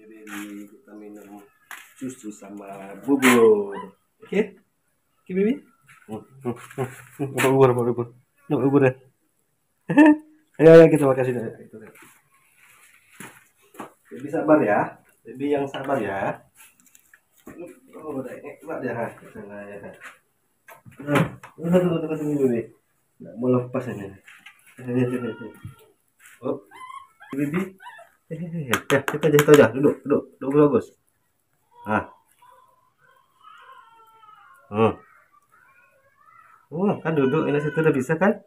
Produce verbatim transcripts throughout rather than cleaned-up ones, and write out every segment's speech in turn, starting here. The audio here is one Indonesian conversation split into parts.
Ini kita minum susu sama bubur. Oke? Okay? Oke, okay, Bibi? Bubur, bubur, bubur. Bubur ya. Ayo, ayo kita makan sini. Bibi sabar ya. Bibi yang sabar ya. Oh, udah ini coba dia ha. Nah, ya. Nah, tunggu tunggu tunggu tunggu Bibi. Nggak mau lepas ini. Oh, Bibi. Ya, kita aja, kita aja. Duduk, duduk, duduk bagus. Ah. Hmm. Oh, kan duduk ini situ udah bisa kan?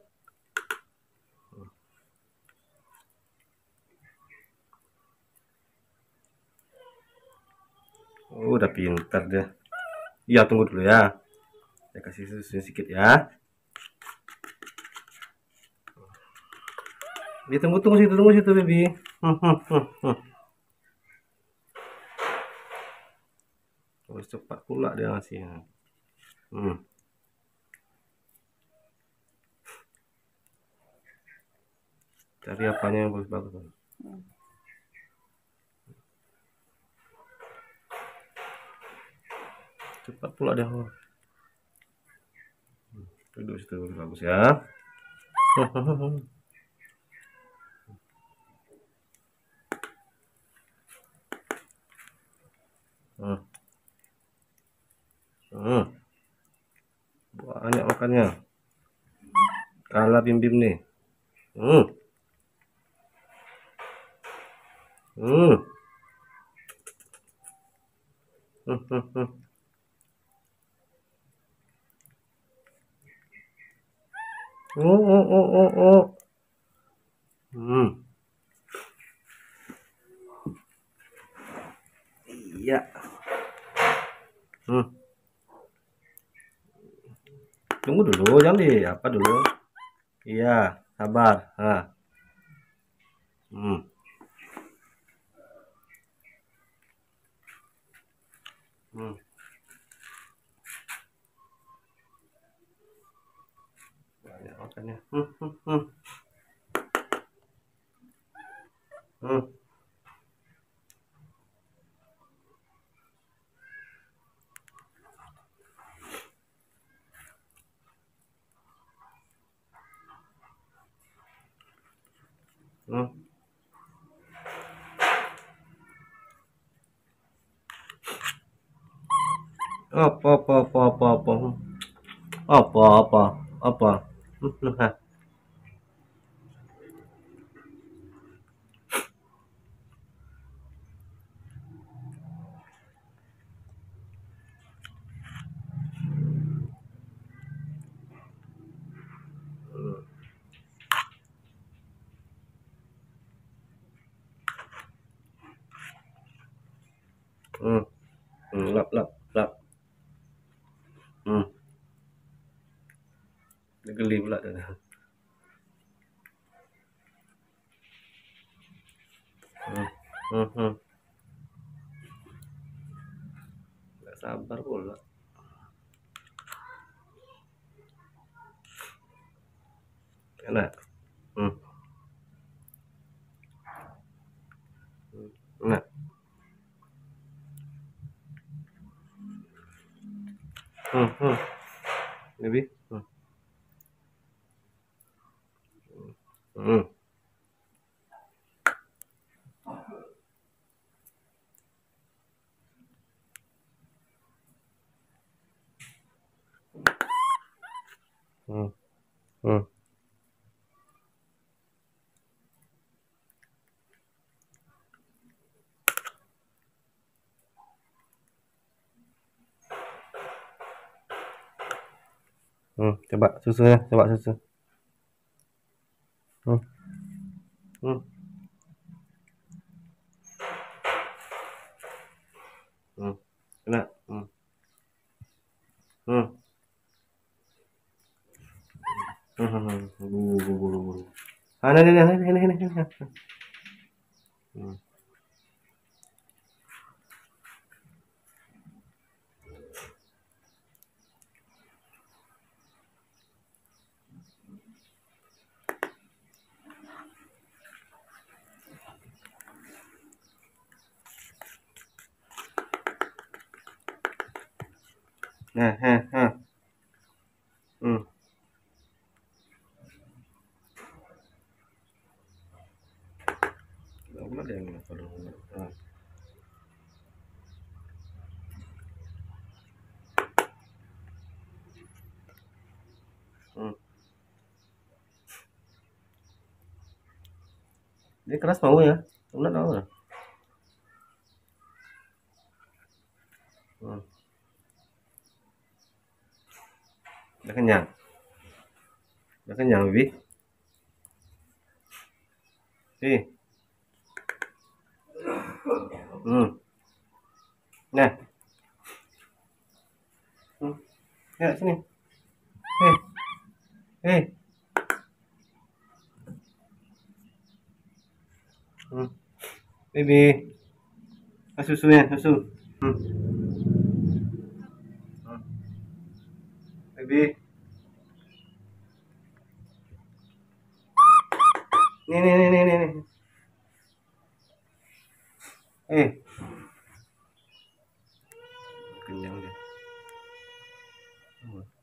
Oh, udah pintar dia. Iya, tunggu dulu ya. Saya kasih susu sedikit ya. Bibi tunggu tunggu situ tunggu situ Bibi. Hmm, hmm, hmm, hmm. Harus cepat pula dia ngasihnya. Hmm. Cari apanya yang bagus-bagus. Hmm. Cepat pula dia. Hmm. Duduk situ bagus ya. Hmm. Hmm. Banyak makannya. Kalah Bim-Bim nih. Hmm. Hmm. Hmm, hmm, hmm. Oh, oh, oh, oh, oh. Hmm. Iya. Hmm. Tunggu dulu, jangan di apa dulu. Iya, sabar. Nah. Hmm. Hmm. Banyak makannya. Hmm, hmm, hmm. Hmm. Hmm. Apa apa apa apa apa apa apa apa hmm. Hmm. Hmm. Lap lap lap. Hmm. Geli pula dah. Hmm. Hmm. Hmm. Nggak sabar pula. Enak. Hmm. Enak. Hmm. Hmm. Lebih. Hmm. Hmm. Hmm. Hmm. Hmm. Coba susunya, coba susu. Hmm. Hmm. Hmm. Enak. Hmm. Hmm. Hmm. Hmm. Bulu bulu bulu. Ah, ini ini ini ini ini. Hmm. Nah, ha, ha. Hmm. Pula dia yang kalau. Ha. Hmm. Dia keras mau ya? Enggak tahu ya. Hmm. Udah kenyang. Udah kenyang, Bibi. Sini. Hmm. Nah. Hmm. Ya, sini. Eh. Eh. Hmm. Bibi. Ah, susunya, susu. Hmm. Hmm. Bibi. Nih, nih, nih, nih, nih. Eh. Kenyang dia. Hmm.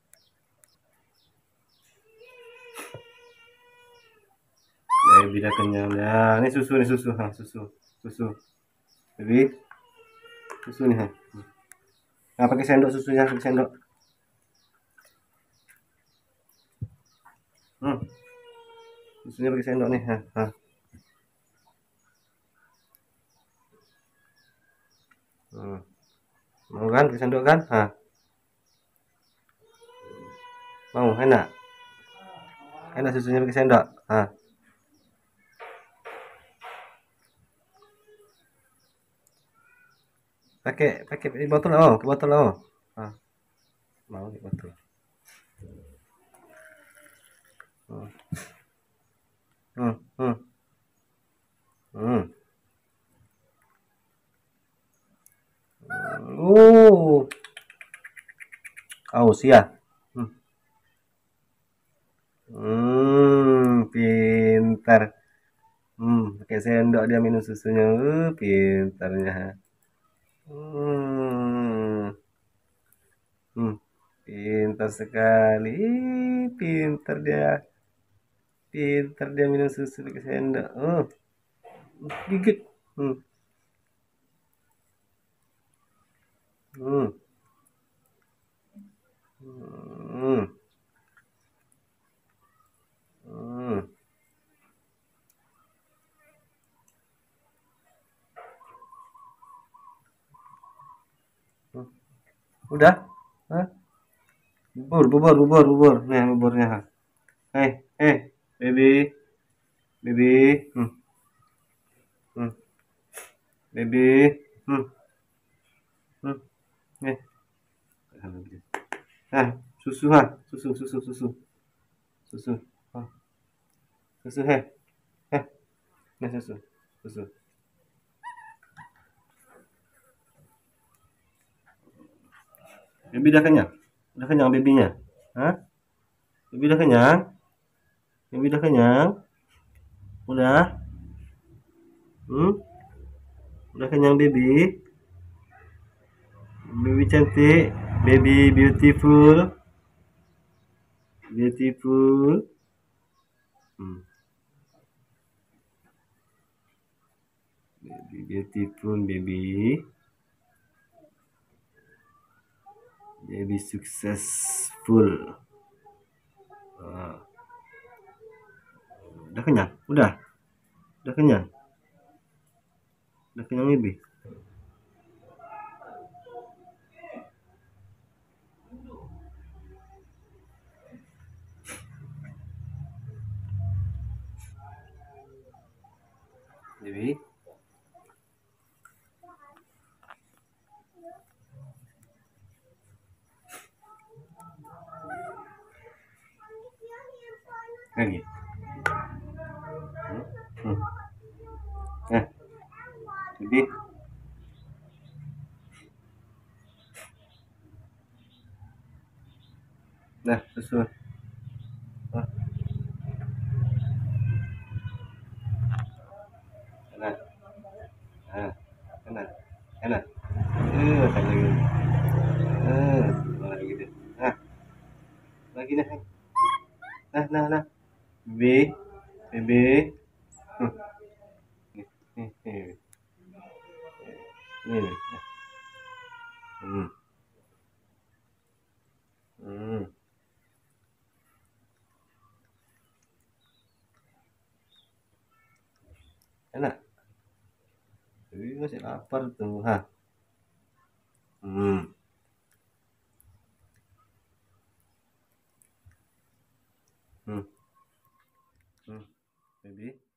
Baby dah kenyang dah. Ini susu, nih susu, ha, susu, susu. Baby, susu nih, ha. Nah, pakai sendok susunya, pakai sendok. Hmm. Susunya pakai sendok nih, ha, ha. Hmm. Mau kan pakai sendok kan? Ha. Mau, enak. Enak susunya pakai sendok. Ha. Pakai pakai di botol oh, ke botol oh. Ha. Mau di botol. Hmm. Hmm. Hmm. Hmm. Uh. Aus ya. Hmm. Hmm, pintar. Hmm, pakai sendok dia minum susunya. Uh, pintarnya. Hmm. Hmm. Pintar sekali. Ih, pintar dia. Pintar dia minum susu pakai sendok. Oh, gigit. Hmm. Hmm. Hmm. Hmm. Hmm. Udah? Hah? Bubur, bubur, bubur, bubur. Nih buburnya. Hei, hei, baby, baby. Hmm. Hmm. Baby. Hmm. Hmm. Nih. Nah, susu ha, susu, susu, susu, susu. Ah, susu heh, heh, nih susu, susu. Baby udah kenyang? Udah kenyang babynya? Hah? Baby udah kenyang? Baby udah kenyang? Udah? Hmm? Udah kenyang baby? Baby cantik? Baby beautiful? Beautiful? Hmm. Baby beautiful baby. Baby successful. Ah. Udah kenyang? Udah? Udah kenyang? Udah kenyang baby? Baby? Lagi? Hmm? Hmm. Eh, baby? Nah, susu. Ah, enak. Ah, enak. Enak. Eh, makan lagi. Eh. lagi nah. Nah, nah, nah. B, B. Hmm. Nih, nih, nih. Nih, nih. Hmm. Hmm. Enak. Tapi masih lapar tuh, ha. Hmm. Hmm. Hmm. Baby.